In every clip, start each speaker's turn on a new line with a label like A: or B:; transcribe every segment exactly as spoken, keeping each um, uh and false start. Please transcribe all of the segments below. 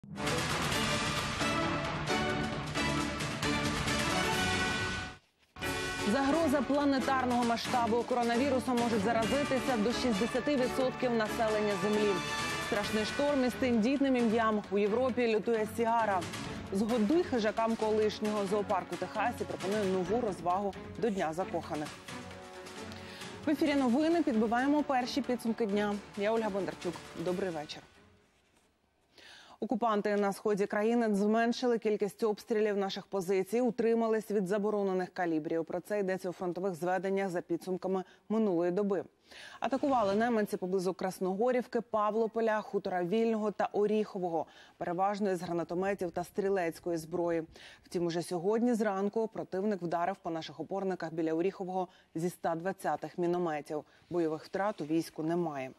A: Загроза планетарного масштабу. Коронавірусом можуть заразитися до шістдесят відсотків населення Землі. Страшний шторм із тендітним ім'ям. У Європі лютує сіара. Згодуй хижакам колишнього. Зоопарк у Техасі пропонує нову розвагу до Дня закоханих. В ефірі новини підбиваємо перші підсумки дня. Я Ольга Бондарчук. Добрий вечір. Окупанти на сході країни зменшили кількість обстрілів наших позицій, утримались від заборонених калібрів. Про це йдеться у фронтових зведеннях за підсумками минулої доби. Атакували найманці поблизу Красногорівки, Павлополя, Хутора Вільного та Оріхового, переважно із гранатометів та стрілецької зброї. Втім, уже сьогодні зранку противник вдарив по наших опорниках біля Оріхового зі ста двадцятих мінометів. Бойових втрат у війську немає.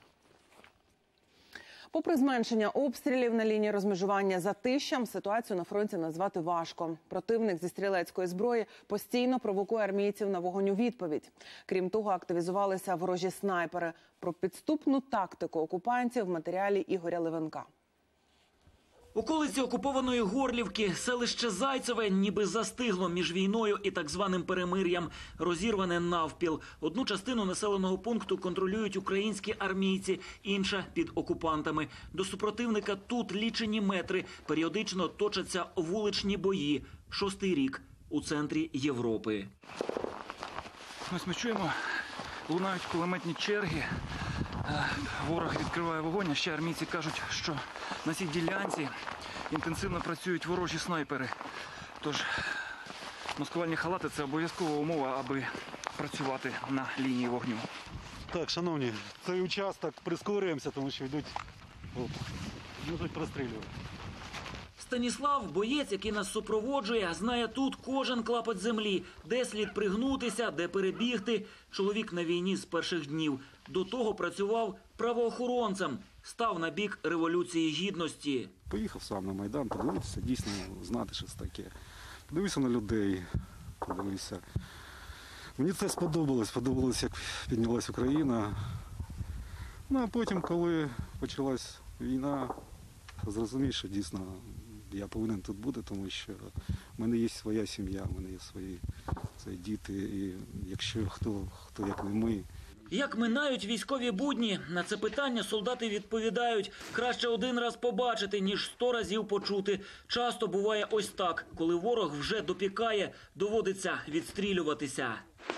A: Попри зменшення обстрілів на лінії розмежування затищам, ситуацію на фронті назвати важко. Противник зі стрілецької зброї постійно провокує армійців на вогонь у відповідь. Крім того, активізувалися ворожі снайпери. Про підступну тактику окупантів в матеріалі Ігоря Левенка.
B: Околиці окупованої Горлівки, селище Зайцеве ніби застигло між війною і так званим перемир'ям, розірване навпіл. Одну частину населеного пункту контролюють українські армійці, інша – під окупантами. До супротивника тут лічені метри, періодично точаться вуличні бої. Шостий рік у центрі Європи.
C: Ось ми чуємо, лунають кулеметні черги. Ворог відкриває вогонь, а ще армійці кажуть, що на цій ділянці інтенсивно працюють ворожі снайпери. Тож маскувальні халати – це обов'язкова умова, аби працювати на лінії вогню.
D: Так, шановні, цей участок прискорюємося, тому що йдуть, йдуть прострілювати.
B: Станіслав, боєць, який нас супроводжує, знає тут кожен клапоть землі, де слід пригнутися, де перебігти. Чоловік на війні з перших днів. До того працював правоохоронцем, став на бік Революції Гідності.
E: Поїхав сам на Майдан, подивитися, дійсно знати щось таке. Подивився на людей, подивився. Мені це сподобалось, сподобалось, як піднялась Україна. Ну, а потім, коли почалась війна, зрозумів, що дійсно я повинен тут бути, тому що в мене є своя сім'я, в мене є свої, свої діти, і якщо хто, хто як не ми.
B: Як минають військові будні? На це питання солдати відповідають: краще один раз побачити, ніж сто разів почути. Часто буває ось так, коли ворог вже допікає, доводиться відстрілюватися.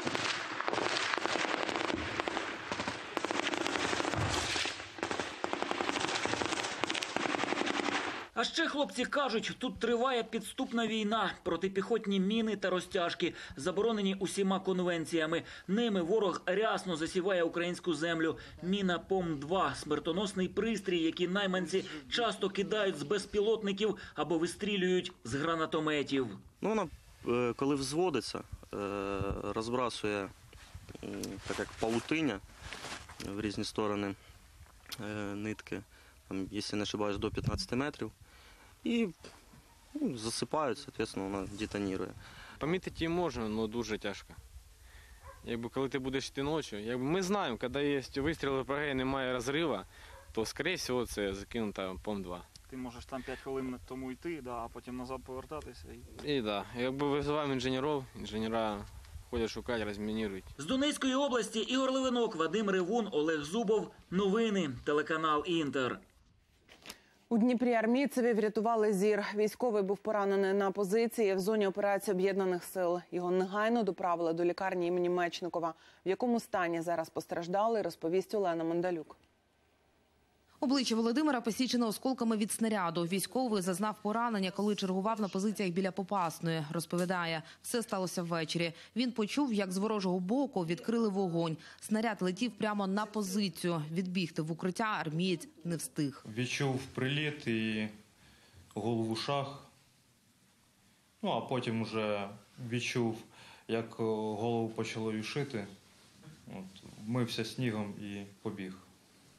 B: А ще хлопці кажуть, тут триває підступна війна, протипіхотні міни та розтяжки, заборонені усіма конвенціями. Ними ворог рясно засіває українську землю. Міна Пом два – смертоносний пристрій, який найманці часто кидають з безпілотників або вистрілюють з гранатометів.
F: Ну, вона, коли взводиться, розбрасує, так як павутиння в різні сторони нитки, там, якщо не ошибаюсь, до п'ятнадцяти метрів. І ну, засипають, відповідно, вона детонірує.
G: Помітити її можна, але дуже тяжко. Якби, коли ти будеш йти ночі, якби, ми знаємо, коли є вистріли ПГ і немає розриву, то, скоріше всього, це закинута Пом два.
C: Ти можеш там п'ять хвилин тому йти, да, а потім назад повертатися. І,
G: і так, да. Якби визиваємо інженерів, інженера ходять шукати, розмінірують.
B: З Донецької області Ігор Левинок, Вадим Ревун, Олег Зубов. Новини. Телеканал Інтер.
A: У Дніпрі армійцеві врятували зір. Військовий був поранений на позиції в зоні операції Об'єднаних сил. Його негайно доправили до лікарні імені Мечникова. В якому стані зараз постраждали, розповість Олена Мондалюк.
H: Обличчя Володимира посічено осколками від снаряду. Військовий зазнав поранення, коли чергував на позиціях біля Попасної. Розповідає, все сталося ввечері. Він почув, як з ворожого боку відкрили вогонь. Снаряд летів прямо на позицію. Відбігти в укриття армієць не встиг.
I: Відчув приліт і гул в ушах. Ну, а потім вже відчув, як голову почало юшити. От, вмився снігом і побіг.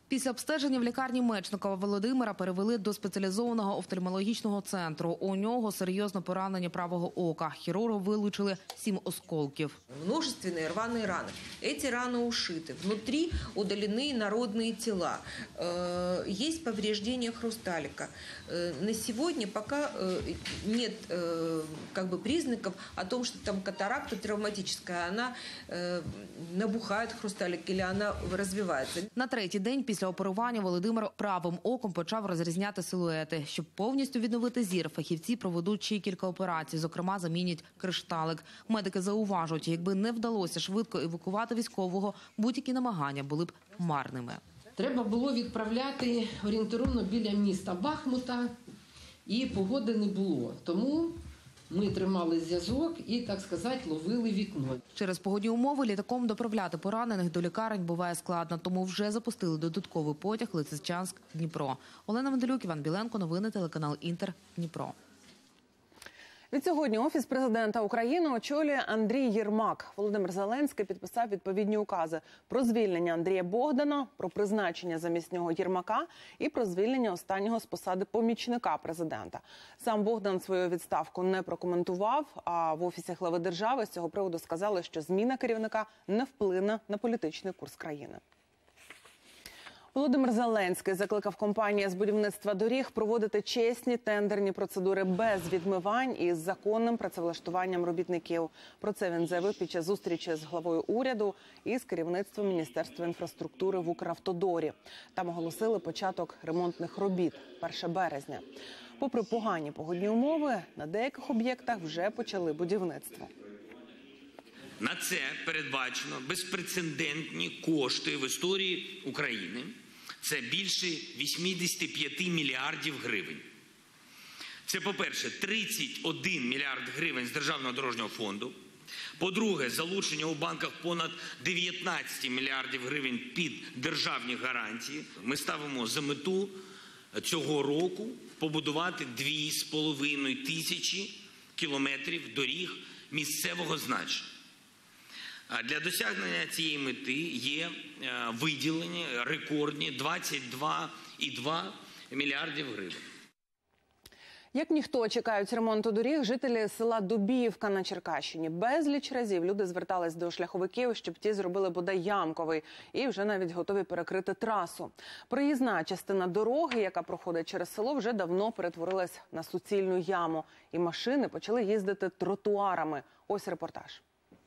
H: Після обстеження в лікарні Мечникова Володимира перевели до спеціалізованого офтальмологічного центру. У нього серйозне поранення правого ока. Хірурги вилучили сім осколків.
J: Множественные рваные раны. Эти раны ушиты. Внутри удалены инородные тела. Э, Есть повреждение хрусталика. Э, На сегодня пока э, нет э, как бы признаков о том, что там катаракта травматическая. Она э, набухает хрусталик или она развивается.
H: На третій день після оперування Володимир правим оком почав розрізняти силуети. Щоб повністю відновити зір, фахівці проведуть ще й кілька операцій, зокрема замінять кришталик. Медики зауважують, якби не вдалося швидко евакувати військового, будь-які намагання були б марними.
K: Треба було відправляти орієнтировно біля міста Бахмута, і погоди не було. Тому ми тримали зв'язок і, так сказати, ловили вікно.
H: Через погодні умови літаком доправляти поранених до лікарень буває складно, тому вже запустили додатковий потяг Лисичанськ-Дніпро. Олена Менделюк, Іван Біленко, новини телеканал Інтер, Дніпро.
A: Відсьогодні Офіс президента України очолює Андрій Єрмак. Володимир Зеленський підписав відповідні укази про звільнення Андрія Богдана, про призначення замість нього Єрмака і про звільнення останнього з посади помічника президента. Сам Богдан свою відставку не прокоментував, а в Офісі глави держави з цього приводу сказали, що зміна керівника не вплине на політичний курс країни. Володимир Зеленський закликав компанії з будівництва доріг проводити чесні тендерні процедури без відмивань і з законним працевлаштуванням робітників. Про це він заявив під час зустрічі з главою уряду і з керівництвом Міністерства інфраструктури в Укравтодорі. Там оголосили початок ремонтних робіт – першого березня. Попри погані погодні умови, на деяких об'єктах вже почали будівництво.
L: На це передбачено безпрецедентні кошти в історії України. Це більше вісімдесят п'ять мільярдів гривень. Це, по-перше, тридцять один мільярд гривень з Державного дорожнього фонду. По-друге, залучення у банках понад дев'ятнадцять мільярдів гривень під державні гарантії. Ми ставимо за мету цього року побудувати дві з половиною тисячі кілометрів доріг місцевого значення. Для досягнення цієї мети є виділені рекордні двадцять два цілих два мільярдів гривень.
A: Як ніхто чекають ремонту доріг жителі села Дубіївка на Черкащині. Безліч разів люди звертались до шляховиків, щоб ті зробили бодай ямковий і вже навіть готові перекрити трасу. Проїзна частина дороги, яка проходить через село, вже давно перетворилась на суцільну яму. І машини почали їздити тротуарами. Ось репортаж.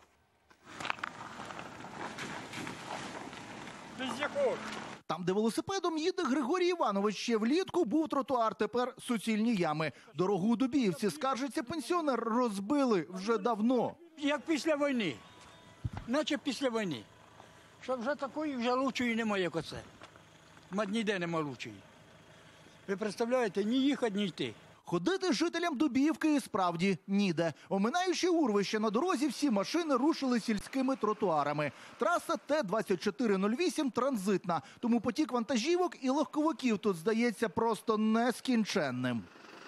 M: Там, де велосипедом їде Григорій Іванович, ще влітку був тротуар, тепер суцільні ями. Дорогу у Дубіївці, скаржиться пенсіонер, розбили вже давно.
N: Як після війни, наче після війни. Що вже такої, вже лучшої немає, як оце. Ніде нема лучшої. Ви представляєте, ні їхати, ні йти.
M: Ходити жителям Дубіївки і справді ніде. Оминаючи урвище на дорозі, всі машини рушили сільськими тротуарами. Траса Т двадцять чотири нуль вісім транзитна, тому потік вантажівок і легковиків тут здається просто нескінченним.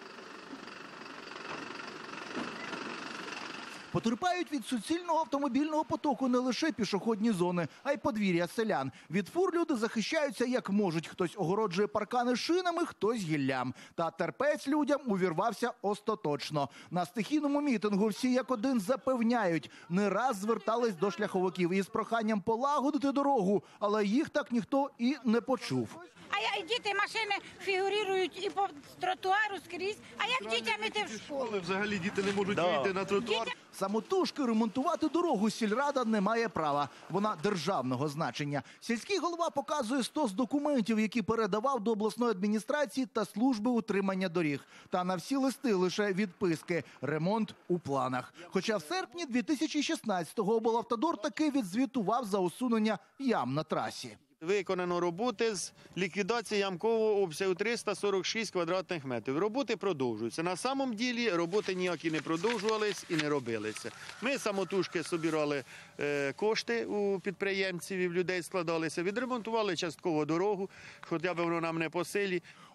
M: Потерпають від суцільного автомобільного потоку не лише пішохідні зони, а й подвір'я селян. Від фур люди захищаються як можуть. Хтось огороджує паркани шинами, хтось гіллям. Та терпець людям увірвався остаточно. На стихійному мітингу всі як один запевняють, не раз звертались до шляховиків із проханням полагодити дорогу, але їх так ніхто і не почув.
O: А як діти, машини фігурують і по тротуару скрізь, а як дітям іти в школу?
P: Взагалі діти не можуть вийти на тротуар.
M: Самотужки ремонтувати дорогу сільрада не має права. Вона державного значення. Сільський голова показує стос документів, які передавав до обласної адміністрації та служби утримання доріг. Та на всі листи лише відписки. Ремонт у планах. Хоча в серпні дві тисячі шістнадцятого облавтодор таки відзвітував за усунення ям на трасі.
P: Виконано роботи з ліквідації ямкового обсягу триста сорок шість квадратних метрів. Роботи продовжуються. На самом ділі роботи ніякі не продовжувались і не робилися. Ми самотужки собирали е, кошти у підприємців і в людей складалися, відремонтували частково дорогу, хоча б воно нам не по силі.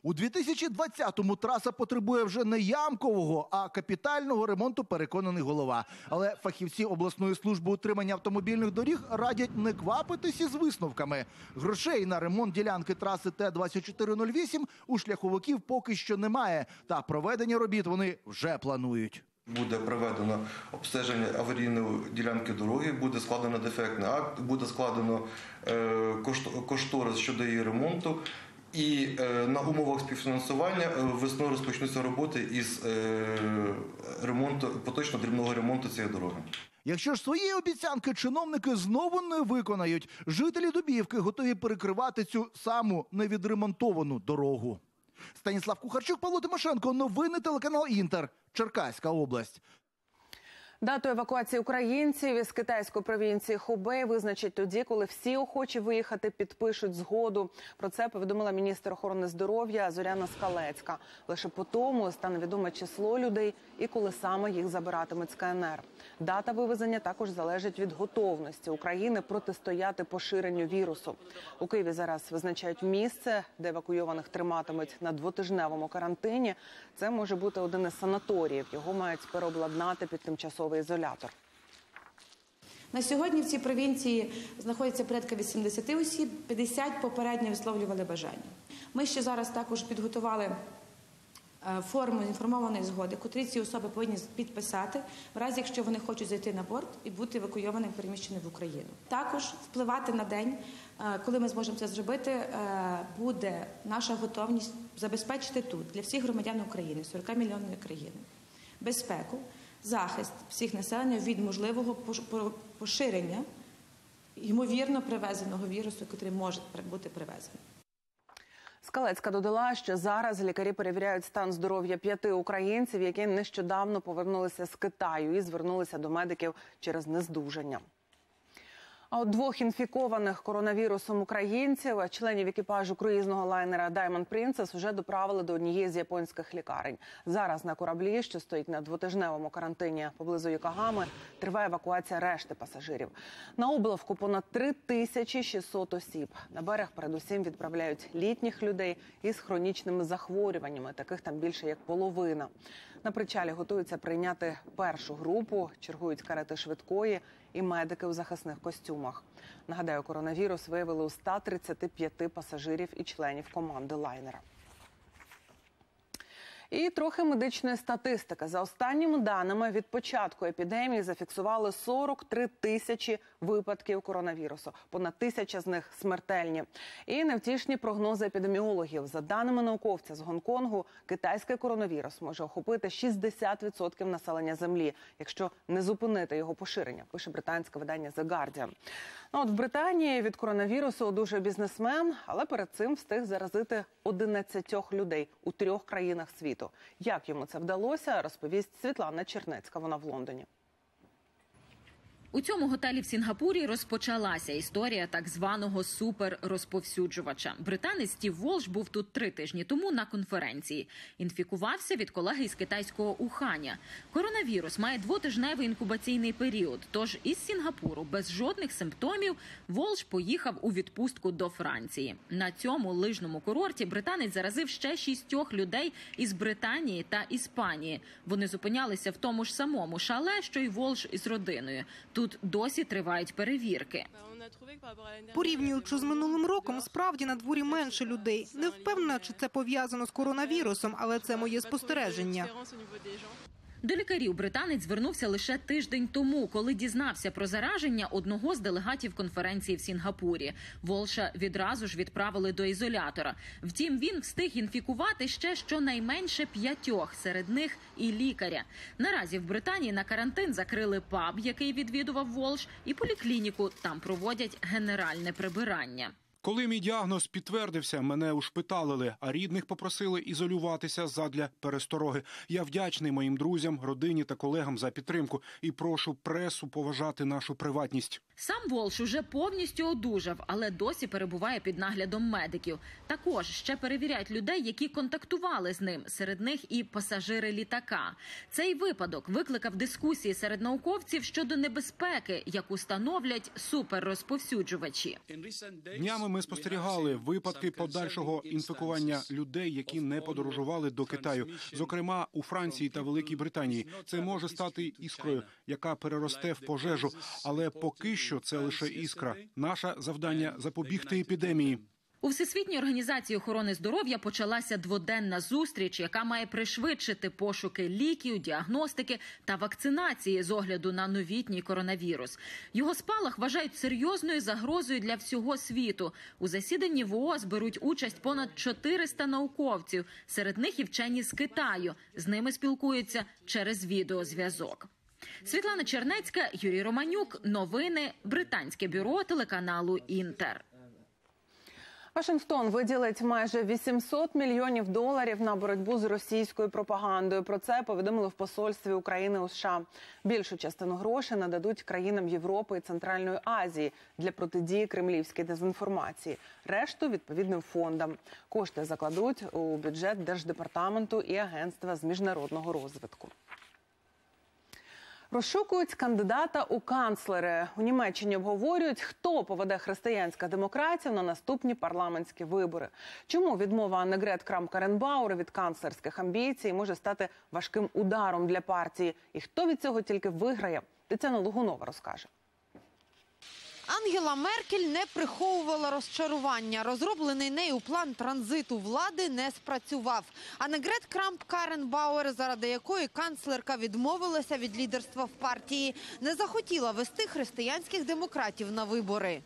M: У дві тисячі двадцятому траса потребує вже не ямкового, а капітального ремонту, переконаний голова. Але фахівці обласної служби утримання автомобільних доріг радять не квапитись із висновками. Грошей на ремонт ділянки траси Т двадцять чотири нуль вісім у шляховиків поки що немає. Та проведення робіт вони вже планують.
Q: Буде проведено обстеження аварійної ділянки дороги, буде складено дефектний акт, буде складено е, кошторис щодо її ремонту. І е, на умовах співфінансування е, весною розпочнуться роботи із е, ремонту, поточно дрібного ремонту цієї дороги.
M: Якщо ж свої обіцянки чиновники знову не виконають, жителі Дубіївки готові перекривати цю саму невідремонтовану дорогу. Станіслав Кухарчук, Павло Тимошенко, новини телеканал Інтер, Черкаська область.
A: Дату евакуації українців із китайської провінції Хубей визначать тоді, коли всі охочі виїхати підпишуть згоду. Про це повідомила міністр охорони здоров'я Зоряна Скалецька. Лише по тому стане відоме число людей і коли саме їх забиратимуть з Ка Ен Ер. Дата вивезення також залежить від готовності України протистояти поширенню вірусу. У Києві зараз визначають місце, де евакуйованих триматимуть на двотижневому карантині. Це може бути один із санаторіїв. Його мають переобладнати під тимчасовий ізолятор.
R: На сьогодні в цій провінції знаходиться порядка вісімдесят осіб, п'ятдесят попередньо висловлювали бажання. Ми ще зараз також підготували форму інформованої згоди, котрі ці особи повинні підписати, в разі якщо вони хочуть зайти на борт і бути евакуйованим, переміщеним в Україну. Також впливати на день, коли ми зможемо це зробити, буде наша готовність забезпечити тут для всіх громадян України, сорок мільйонної країни, безпеку, захист всіх населення від можливого поширення ймовірно привезеного вірусу, який може бути привезений.
A: Скалецька додала, що зараз лікарі перевіряють стан здоров'я п'яти українців, які нещодавно повернулися з Китаю і звернулися до медиків через нездужання. А от двох інфікованих коронавірусом українців, членів екіпажу круїзного лайнера Diamond Princess, вже доправили до однієї з японських лікарень. Зараз на кораблі, що стоїть на двотижневому карантині поблизу Йокогами, триває евакуація решти пасажирів. На облавку понад три тисячі шістсот осіб. На берег передусім відправляють літніх людей із хронічними захворюваннями, таких там більше як половина. На причалі готуються прийняти першу групу, чергують карети швидкої і медики у захисних костюмах. Нагадаю, коронавірус виявили у ста тридцяти п'яти пасажирів і членів команди лайнера. І трохи медичної статистики. За останніми даними, від початку епідемії зафіксували сорок три тисячі випадків коронавірусу. Понад тисяча з них смертельні. І невтішні прогнози епідеміологів. За даними науковця з Гонконгу, китайський коронавірус може охопити шістдесят відсотків населення Землі, якщо не зупинити його поширення, пише британське видання The Guardian. Ну, от в Британії від коронавірусу одужав бізнесмен, але перед цим встиг заразити одинадцятьох людей у трьох країнах світу. Як йому це вдалося, розповість Світлана Чернецька, вона в Лондоні.
S: У цьому готелі в Сінгапурі розпочалася історія так званого суперрозповсюджувача. Британець Стів Волш був тут три тижні тому на конференції. Інфікувався від колеги із китайського Уханя. Коронавірус має двотижневий інкубаційний період, тож із Сінгапуру без жодних симптомів Волш поїхав у відпустку до Франції. На цьому лижному курорті британець заразив ще шістьох людей із Британії та Іспанії. Вони зупинялися в тому ж самому шале, що й Волш із родиною. Тут досі тривають перевірки.
T: Порівнюючи з минулим роком, справді на дворі менше людей. Не впевнена, чи це пов'язано з коронавірусом, але це моє спостереження.
S: До лікарів британець звернувся лише тиждень тому, коли дізнався про зараження одного з делегатів конференції в Сінгапурі. Волша відразу ж відправили до ізолятора. Втім, він встиг інфікувати ще щонайменше п'ятьох, серед них і лікаря. Наразі в Британії на карантин закрили паб, який відвідував Волш, і поліклініку. Там проводять генеральне прибирання.
U: Коли мій діагноз підтвердився, мене ушпиталили, а рідних попросили ізолюватися задля перестороги. Я вдячний моїм друзям, родині та колегам за підтримку і прошу пресу поважати нашу приватність.
S: Сам Волш уже повністю одужав, але досі перебуває під наглядом медиків. Також ще перевіряють людей, які контактували з ним, серед них і пасажири літака. Цей випадок викликав дискусії серед науковців щодо небезпеки, яку становлять суперрозповсюджувачі.
U: Днями ми спостерігали випадки подальшого інфікування людей, які не подорожували до Китаю, зокрема у Франції та Великій Британії. Це може стати іскрою, яка переросте в пожежу, але поки що це лише іскра. Наше завдання – запобігти епідемії.
S: У Всесвітній організації охорони здоров'я почалася дводенна зустріч, яка має пришвидшити пошуки ліків, діагностики та вакцинації з огляду на новітній коронавірус. Його спалах вважають серйозною загрозою для всього світу. У засіданні в ООС беруть участь понад чотириста науковців, серед них і вчені з Китаю. З ними спілкуються через відеозв'язок. Світлана Чернецька, Юрій Романюк. Новини. Британське бюро телеканалу «Інтер».
A: Вашингтон виділить майже вісімсот мільйонів доларів на боротьбу з російською пропагандою. Про це повідомили в посольстві України у США. Більшу частину грошей нададуть країнам Європи і Центральної Азії для протидії кремлівській дезінформації. Решту – відповідним фондам. Кошти закладуть у бюджет Держдепартаменту і Агентства з міжнародного розвитку. Розшукують кандидата у канцлери. У Німеччині обговорюють, хто поведе християнських демократів на наступні парламентські вибори. Чому відмова Аннегрет Крамп-Карренбауер від канцлерських амбіцій може стати важким ударом для партії? І хто від цього тільки виграє? Тетяна Логунова розкаже.
D: Ангела Меркель не приховувала розчарування. Розроблений нею план транзиту влади не спрацював. Аннегрет Крамп-Карренбауер, заради якої канцлерка відмовилася від лідерства в партії, не захотіла вести християнських демократів на вибори.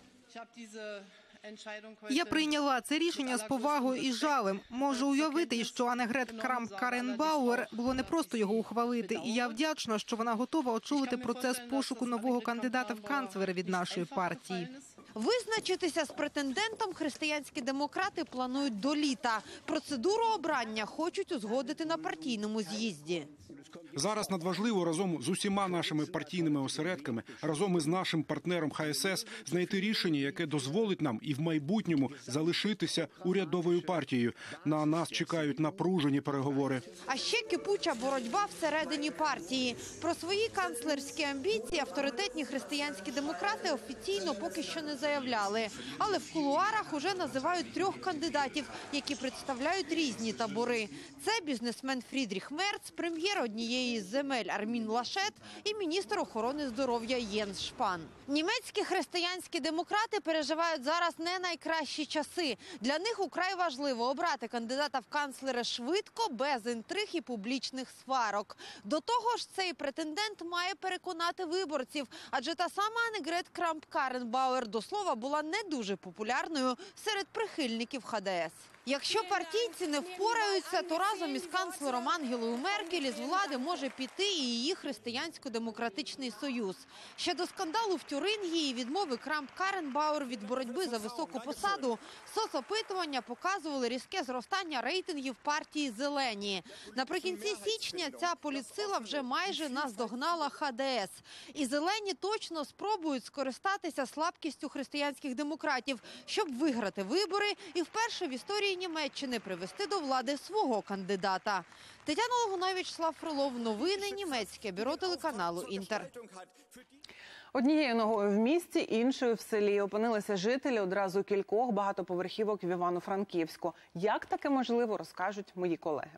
T: Я прийняла це рішення з повагою і жалем. Можу уявити, що Аннегрет Крамп-Карренбауер було непросто його ухвалити. І я вдячна, що вона готова очолити процес пошуку нового кандидата в канцлери від нашої партії.
D: Визначитися з претендентом християнські демократи планують до літа. Процедуру обрання хочуть узгодити на партійному з'їзді.
U: Зараз надважливо разом з усіма нашими партійними осередками, разом із нашим партнером Ха Ес Ес знайти рішення, яке дозволить нам і в майбутньому залишитися урядовою партією. На нас чекають напружені переговори.
D: А ще кипуча боротьба всередині партії. Про свої канцлерські амбіції авторитетні християнські демократи офіційно поки що не заявляли. Але в кулуарах уже називають трьох кандидатів, які представляють різні табори. Це бізнесмен Фрідріх Мерц, прем'єр однієї з земель Армін Лашет і міністр охорони здоров'я Єнс Шпан. Німецькі християнські демократи переживають зараз не найкращі часи. Для них украй важливо обрати кандидата в канцлери швидко, без інтриг і публічних сварок. До того ж, цей претендент має переконати виборців, адже та сама Аннегрет Крамп-Карренбауер, до слова, була не дуже популярною серед прихильників Ха Де Ес. Якщо партійці не впораються, то разом із канцлером Ангелою Меркель із влади може піти і її Християнсько-демократичний союз. Ще до скандалу в Тюрингії і відмови Крамп-Карренбауер від боротьби за високу посаду соцопитування показували різке зростання рейтингів партії «Зелені». Наприкінці січня ця політсила вже майже наздогнала Ха Де Ес. І «Зелені» точно спробують скористатися слабкістю християнських демократів, щоб виграти вибори і вперше в історії Німеччини привести до влади свого кандидата. Тетяна Логунова, Вячеслав Фролов. Новини. Німецьке бюро телеканалу «Інтер».
A: Однією ногою в місті, іншою в селі. Опинилися жителі одразу кількох багатоповерхівок в Івано-Франківську. Як таке можливо, розкажуть мої колеги.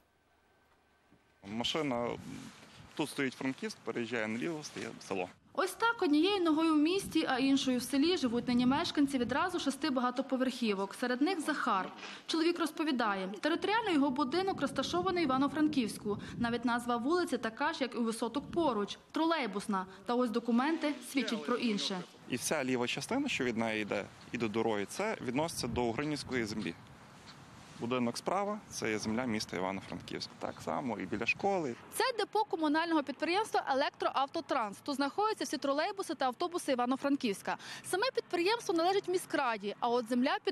V: Машина тут стоїть Франківськ, переїжджає наліво, стає село.
W: Ось так однією ногою в місті, а іншою в селі живуть нині мешканці відразу шести багатоповерхівок. Серед них Захар. Чоловік розповідає, територіально його будинок розташований в Івано-Франківську. Навіть назва вулиці така ж, як і у висоток поруч – тролейбусна. Та ось документи свідчать про інше.
V: І вся ліва частина, що від неї йде, і до дороги, це відноситься до Угринівської землі. Будинок справа – це є земля міста Івано-Франківськ. Так само і біля школи.
W: Це депо комунального підприємства «Електроавтотранс». Тут знаходяться всі тролейбуси та автобуси Івано-Франківська. Саме підприємство належить міськраді, а от земля під ним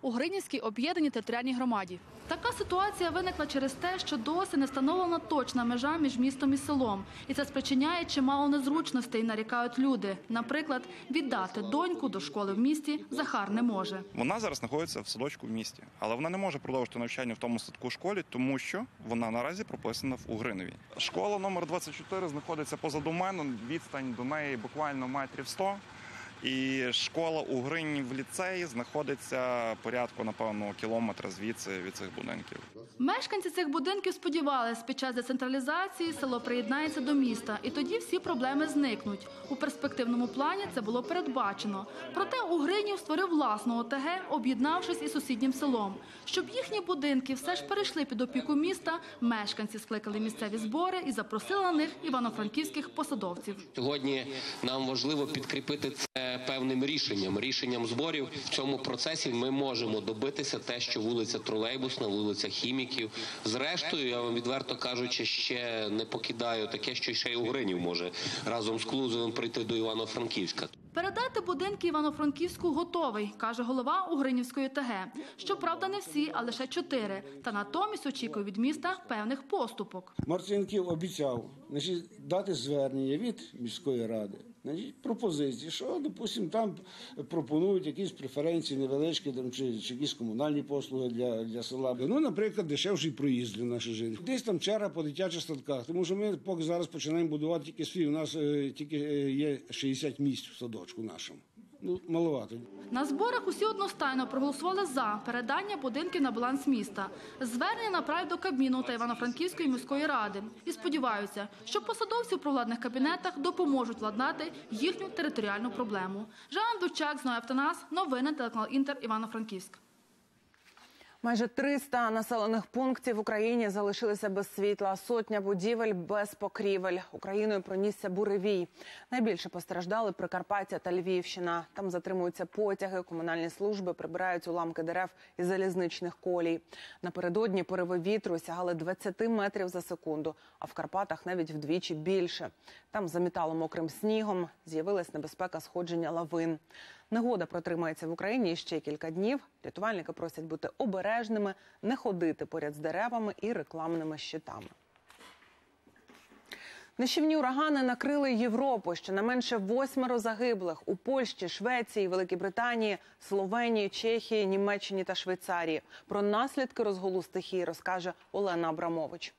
W: у Гринівській об'єднаній територіальній громаді. Така ситуація виникла через те, що досі не встановлена точна межа між містом і селом. І це спричиняє чимало незручностей, нарікають люди. Наприклад, віддати доньку до школи в місті Захар не може.
V: Вона зараз знаходиться в садочку в місті, але вона не може продовжити навчання в тому садку школі, тому що вона наразі прописана в Угринові. Школа номер двадцять чотири знаходиться позаду мене, відстань до неї буквально метрів сто. І школа у Грині в ліцеї знаходиться порядку, напевно, кілометра звідси від цих будинків.
W: Мешканці цих будинків сподівалися, під час децентралізації село приєднається до міста, і тоді всі проблеми зникнуть. У перспективному плані це було передбачено. Проте Угринів створив власну О Те Ге, об'єднавшись із сусіднім селом. Щоб їхні будинки все ж перейшли під опіку міста, мешканці скликали місцеві збори і запросили на них івано-франківських посадовців.
C: Сьогодні нам важливо підкріпити це певним рішенням, рішенням зборів. В цьому процесі ми можемо добитися те, що вулиця Тролейбусна, вулиця Хіміків. Зрештою, я вам відверто кажучи, ще не покидаю таке, що ще й Угринів може разом з Клузовим прийти до Івано-Франківська.
W: Передати будинки Івано-Франківську готовий, каже голова Угринівської О Те Ге. Щоправда, не всі, а лише чотири. Та натомість очікує від міста певних поступок.
E: Марцинків обіцяв, значить, дати звернення від міської ради, значить, пропозиції, що, допустимо, там пропонують якісь преференції невеличкі, там, чи, чи якісь комунальні послуги для, для села. Ну, наприклад, дешевший проїзд для наших жителів. Десь там черга по дитячих садках, тому що ми поки зараз починаємо будувати тільки свій, у нас е, тільки е, є шістдесят місць в садочку нашому. Ну, маловато.
W: На зборах усі одностайно проголосували за передання будинків на баланс міста. Звернення направить до Кабміну та Івано-Франківської міської ради. І сподіваються, що посадовці у провладних кабінетах допоможуть владнати їхню територіальну проблему. Жанна Дучак, Зноя Автонас, новини, телеканал Інтер, Івано-Франківськ.
A: Майже триста населених пунктів в Україні залишилися без світла. Сотня будівель без покрівель. Україною пронісся буревій. Найбільше постраждали Прикарпаття та Львівщина. Там затримуються потяги, комунальні служби прибирають уламки дерев і залізничних колій. Напередодні пориви вітру сягали двадцять метрів за секунду, а в Карпатах навіть вдвічі більше. Там замітало мокрим снігом, з'явилась небезпека сходження лавин. Негода протримається в Україні ще кілька днів. Рятувальники просять бути обережними, не ходити поряд з деревами і рекламними щитами. Нищівні урагани накрили Європу. Щонайменше восьмеро загиблих у Польщі, Швеції, Великій Британії, Словенії, Чехії, Німеччині та Швейцарії. Про наслідки розгулу стихії розкаже Олена Абрамович.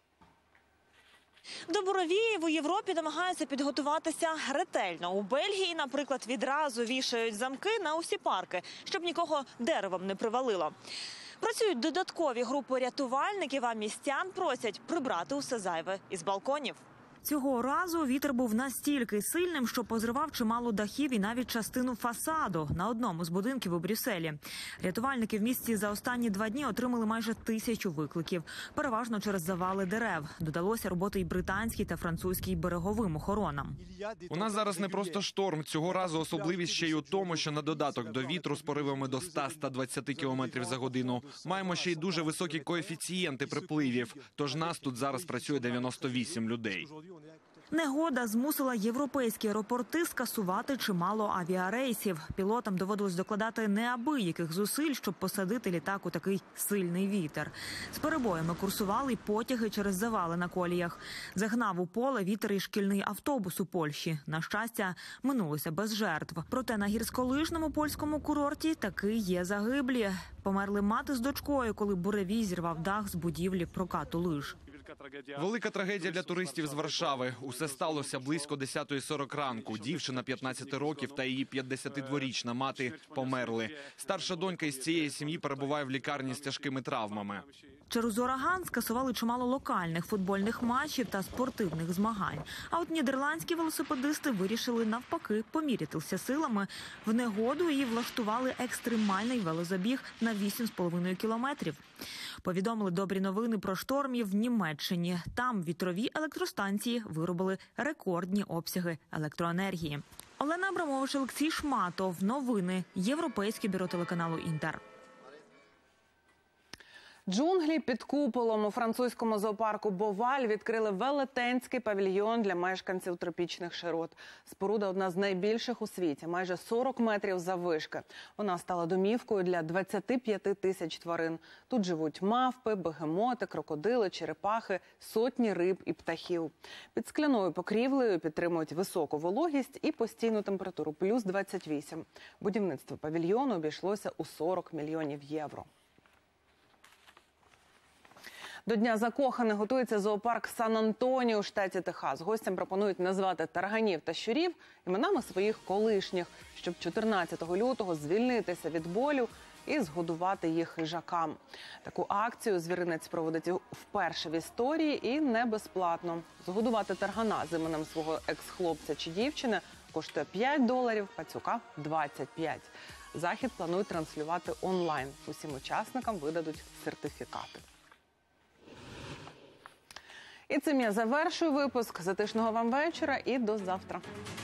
F: До буревіїв у Європі намагаються підготуватися ретельно. У Бельгії, наприклад, відразу вішають замки на усі парки, щоб нікого деревом не привалило. Працюють додаткові групи рятувальників, а містян просять прибрати усе зайве із балконів. Цього разу вітер був настільки сильним, що позривав чимало дахів і навіть частину фасаду на одному з будинків у Брюсселі. Рятувальники в місті за останні два дні отримали майже тисячу викликів, переважно через завали дерев. Додалося роботи й британській та французькій береговим охоронам.
X: У нас зараз не просто шторм. Цього разу особливість ще й у тому, що на додаток до вітру з поривами до ста - ста двадцяти кілометрів за годину маємо ще й дуже високі коефіцієнти припливів. Тож нас тут зараз працює дев'яносто вісім людей.
F: Негода змусила європейські аеропорти скасувати чимало авіарейсів. Пілотам доводилось докладати неабияких зусиль, щоб посадити літак у такий сильний вітер. З перебоями курсували й потяги через завали на коліях. Загнав у поле вітер і шкільний автобус у Польщі. На щастя, минулося без жертв. Проте на гірськолижному польському курорті таки є загиблі. Померли мати з дочкою, коли буревій зірвав дах з будівлі прокату лиж.
X: Велика трагедія для туристів з Варшави. Усе сталося близько десятої сорок ранку. Дівчина п'ятнадцяти років та її п'ятдесятидворічна мати померли. Старша донька із цієї сім'ї перебуває в лікарні з тяжкими травмами.
F: Через ураган скасували чимало локальних футбольних матчів та спортивних змагань. А от нідерландські велосипедисти вирішили навпаки помірятися силами. В негоду і влаштували екстремальний велозабіг на вісім з половиною кілометрів. Повідомили добрі новини про штормів в Німеччині. Там вітрові електростанції виробили рекордні обсяги електроенергії. Олена Абрамович, Олексій Шматов. Новини. Європейське бюро телеканалу «Інтер».
A: Джунглі під куполом. У французькому зоопарку Боваль відкрили велетенський павільйон для мешканців тропічних широт. Споруда одна з найбільших у світі, майже сорок метрів заввишки. Вона стала домівкою для двадцяти п'яти тисяч тварин. Тут живуть мавпи, бегемоти, крокодили, черепахи, сотні риб і птахів. Під скляною покрівлею підтримують високу вологість і постійну температуру – плюс двадцять вісім. Будівництво павільйону обійшлося у сорок мільйонів євро. До Дня закоханих готується зоопарк Сан-Антоніо у штаті Техас. Гостям пропонують назвати тарганів та щурів іменами своїх колишніх, щоб чотирнадцятого лютого звільнитися від болю і згодувати їх хижакам. Таку акцію звіринець проводить вперше в історії і не безплатно. Згодувати таргана з іменем свого екс-хлопця чи дівчини коштує п'ять доларів, пацюка – двадцять п'ять. Захід планують транслювати онлайн. Усім учасникам видадуть сертифікати. І цим я завершую випуск. Затишного вам вечора і до завтра.